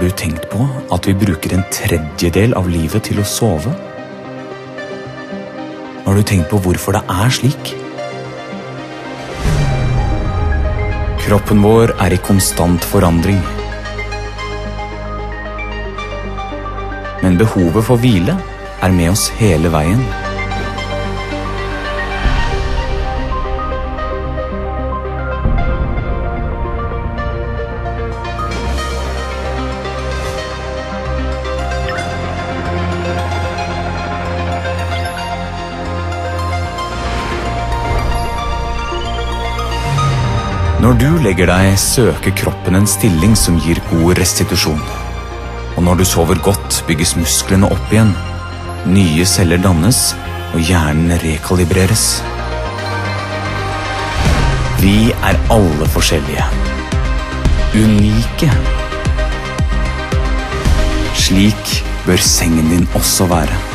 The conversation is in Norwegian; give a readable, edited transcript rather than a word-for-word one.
Har du tenkt på at vi bruker en tredjedel av livet til å sove? Har du tenkt på hvorfor det er slik? Kroppen vår er i konstant forandring. Men behovet for hvile er med oss hele veien. Når du legger deg, søker kroppen en stilling som gir god restitusjon. Og når du sover godt, bygges musklene opp igjen. Nye celler dannes, og hjernen rekalibreres. Vi er alle forskjellige. Unike. Slik bør sengen din også være.